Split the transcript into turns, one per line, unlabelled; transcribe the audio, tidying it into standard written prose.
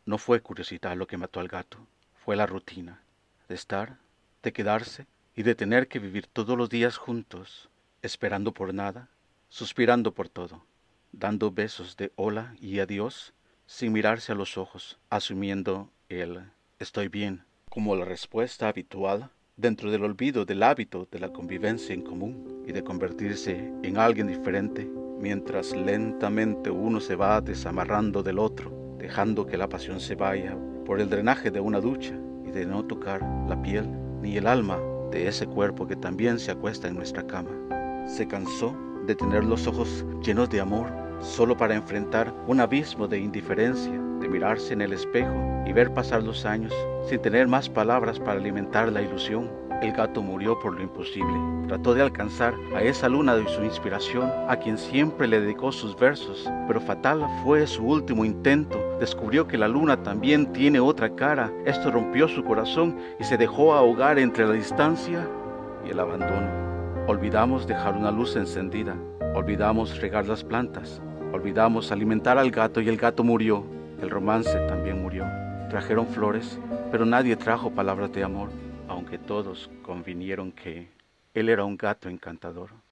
No fue curiosidad lo que mató al gato, fue la rutina de estar, de quedarse y de tener que vivir todos los días juntos, esperando por nada, suspirando por todo, dando besos de hola y adiós, sin mirarse a los ojos, asumiendo el estoy bien como la respuesta habitual dentro del olvido del hábito de la convivencia en común y de convertirse en alguien diferente, mientras lentamente uno se va desamarrando del otro, dejando que la pasión se vaya por el drenaje de una ducha y de no tocar la piel ni el alma de ese cuerpo que también se acuesta en nuestra cama. Se cansó de tener los ojos llenos de amor solo para enfrentar un abismo de indiferencia, de mirarse en el espejo y ver pasar los años sin tener más palabras para alimentar la ilusión. El gato murió por lo imposible. Trató de alcanzar a esa luna de su inspiración, a quien siempre le dedicó sus versos, pero fatal fue su último intento. Descubrió que la luna también tiene otra cara. Esto rompió su corazón y se dejó ahogar entre la distancia y el abandono. Olvidamos dejar una luz encendida, olvidamos regar las plantas, olvidamos alimentar al gato y el gato murió. El romance también murió. Trajeron flores, pero nadie trajo palabras de amor, aunque todos convinieron que él era un gato encantador.